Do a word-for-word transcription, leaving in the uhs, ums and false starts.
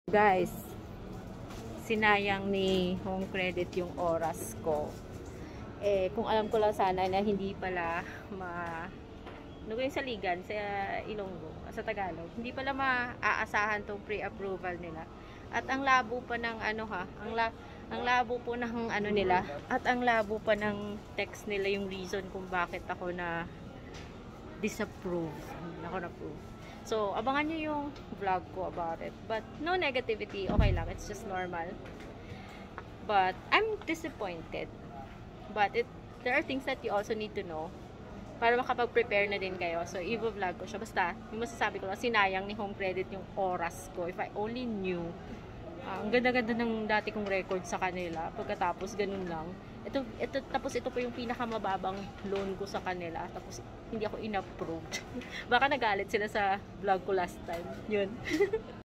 Guys, sinayang ni Home Credit yung oras ko. Eh, kung alam ko lang sana na hindi pala ma... Ano ba yung saligan? Sa Ilonggo, sa Tagalog. Hindi pala maaasahan tong pre-approval nila. At ang labo pa ng ano ha, ang, la, ang labo po ng ano nila, at ang labo pa ng text nila yung reason kung bakit ako na disapprove. Hindi ako na-approve. So, abangan nyo yung vlog ko about it. But, no negativity. Okay lang. It's just normal. But, I'm disappointed. But, it, there are things that you also need to know para makapag-prepare na din kayo. So, i-vlog ko siya. Basta, yung masasabi ko lang, sinayang ni Home Credit yung oras ko. If I only knew. Uh, ang ganda-ganda ng dati kong record sa kanila. Pagkatapos, ganun lang. Ito, ito, tapos ito po yung pinakamababang loan ko sa kanila. Tapos, hindi ako in-approved. Baka nagalit sila sa vlog ko last time. Yun.